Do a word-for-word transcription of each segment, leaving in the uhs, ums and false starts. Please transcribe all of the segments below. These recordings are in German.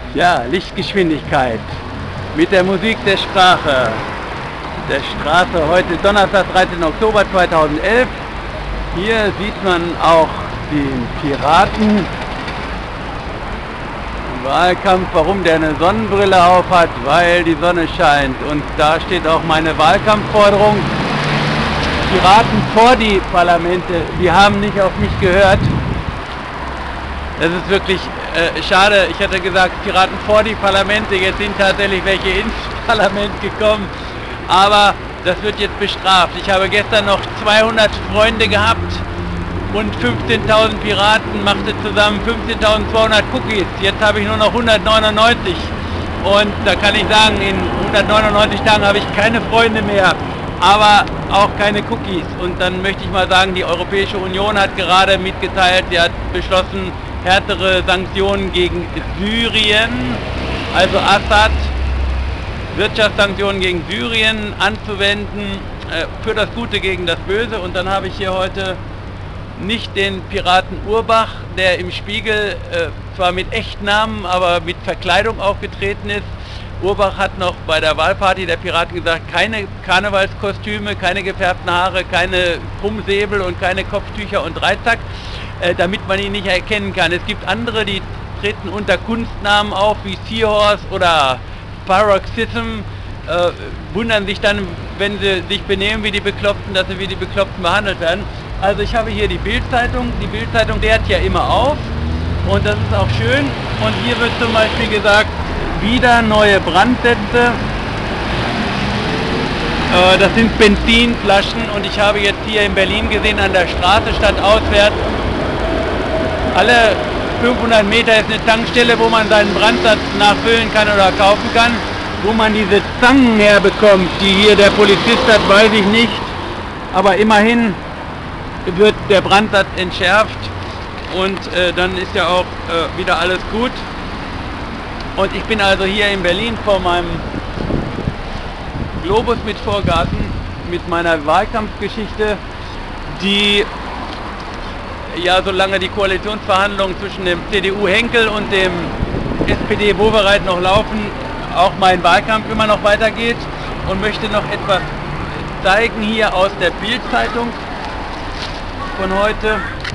Ja, Lichtgeschwindigkeit mit der Musik der Sprache. Der Straße heute Donnerstag, dreizehnten Oktober zweitausendelf. Hier sieht man auch den Piraten im Wahlkampf. Warum der eine Sonnenbrille auf hat? Weil die Sonne scheint. Und da steht auch meine Wahlkampfforderung. Piraten vor die Parlamente, die haben nicht auf mich gehört. Das ist wirklich äh, schade. Ich hätte gesagt, Piraten vor die Parlamente, jetzt sind tatsächlich welche ins Parlament gekommen. Aber das wird jetzt bestraft. Ich habe gestern noch zweihundert Freunde gehabt und fünfzehntausend Piraten machte zusammen fünfzehntausendzweihundert Cookies. Jetzt habe ich nur noch hundertneunundneunzig. Und da kann ich sagen, in hundertneunundneunzig Tagen habe ich keine Freunde mehr, aber auch keine Cookies. Und dann möchte ich mal sagen, die Europäische Union hat gerade mitgeteilt, sie hat beschlossen, härtere Sanktionen gegen Syrien, also Assad, Wirtschaftssanktionen gegen Syrien anzuwenden, äh, für das Gute gegen das Böse. Und dann habe ich hier heute nicht den Piraten Urbach, der im Spiegel äh, zwar mit Echtnamen, aber mit Verkleidung aufgetreten ist. Urbach hat noch bei der Wahlparty der Piraten gesagt, keine Karnevalskostüme, keine gefärbten Haare, keine Krummsäbel und keine Kopftücher und Dreizack, äh, damit man ihn nicht erkennen kann. Es gibt andere, die treten unter Kunstnamen auf, wie Seahorse oder Paroxysm, äh, wundern sich dann, wenn sie sich benehmen wie die Bekloppten, dass sie wie die Bekloppten behandelt werden. Also ich habe hier die Bild-Zeitung, die Bild-Zeitung klärt ja immer auf und das ist auch schön. Und hier wird zum Beispiel gesagt, wieder neue Brandsätze. Äh, das sind Benzinflaschen und ich habe jetzt hier in Berlin gesehen, an der Straße statt auswärts, alle fünfhundert Meter ist eine Tankstelle, wo man seinen Brandsatz nachfüllen kann oder kaufen kann. Wo man diese Zangen herbekommt, die hier der Polizist hat, weiß ich nicht. Aber immerhin wird der Brandsatz entschärft und äh, dann ist ja auch äh, wieder alles gut. Und ich bin also hier in Berlin vor meinem Globus mit Vorgarten, mit meiner Wahlkampfgeschichte, die ja, solange die Koalitionsverhandlungen zwischen dem C D U Henkel und dem S P D Wowereit noch laufen, auch mein Wahlkampf immer noch weitergeht, und möchte noch etwas zeigen hier aus der Bild-Zeitung von heute.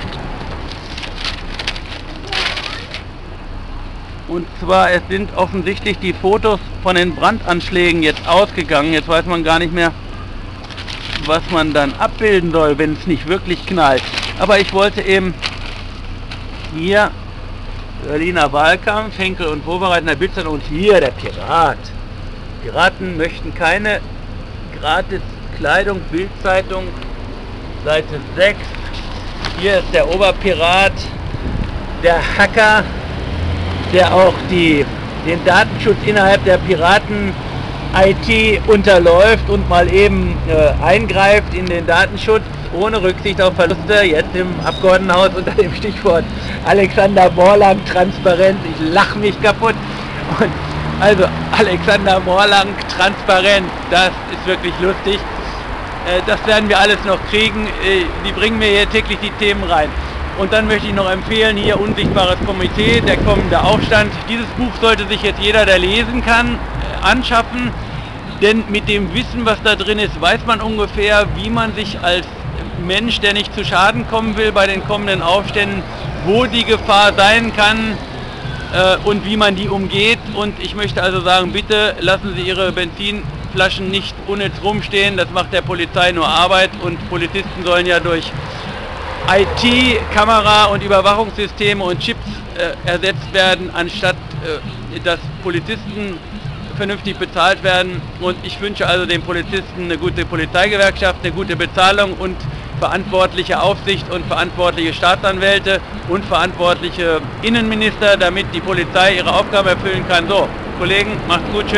Und zwar, es sind offensichtlich die Fotos von den Brandanschlägen jetzt ausgegangen. Jetzt weiß man gar nicht mehr, was man dann abbilden soll, wenn es nicht wirklich knallt. Aber ich wollte eben hier Berliner Wahlkampf, Henkel und Wowereit in der Bildzeitung, und hier der Pirat. Piraten möchten keine gratis Kleidung, Bildzeitung, Seite sechs. Hier ist der Oberpirat, der Hacker, der auch die, den Datenschutz innerhalb der Piraten-I T unterläuft und mal eben äh, eingreift in den Datenschutz, ohne Rücksicht auf Verluste, jetzt im Abgeordnetenhaus unter dem Stichwort Alexander Morlang transparent. Ich lache mich kaputt. Und also Alexander Morlang transparent, das ist wirklich lustig. Äh, das werden wir alles noch kriegen. Äh, die bringen mir hier täglich die Themen rein. Und dann möchte ich noch empfehlen, hier Unsichtbares Komitee, der kommende Aufstand. Dieses Buch sollte sich jetzt jeder, der lesen kann, äh, anschaffen. Denn mit dem Wissen, was da drin ist, weiß man ungefähr, wie man sich als Mensch, der nicht zu Schaden kommen will bei den kommenden Aufständen, wo die Gefahr sein kann äh, und wie man die umgeht. Und ich möchte also sagen, bitte lassen Sie Ihre Benzinflaschen nicht unnütz rumstehen. Das macht der Polizei nur Arbeit, und Polizisten sollen ja durch I T, Kamera und Überwachungssysteme und Chips äh, ersetzt werden, anstatt äh, dass Polizisten vernünftig bezahlt werden. Und ich wünsche also den Polizisten eine gute Polizeigewerkschaft, eine gute Bezahlung und verantwortliche Aufsicht und verantwortliche Staatsanwälte und verantwortliche Innenminister, damit die Polizei ihre Aufgaben erfüllen kann. So, Kollegen, macht's gut. Tschüss.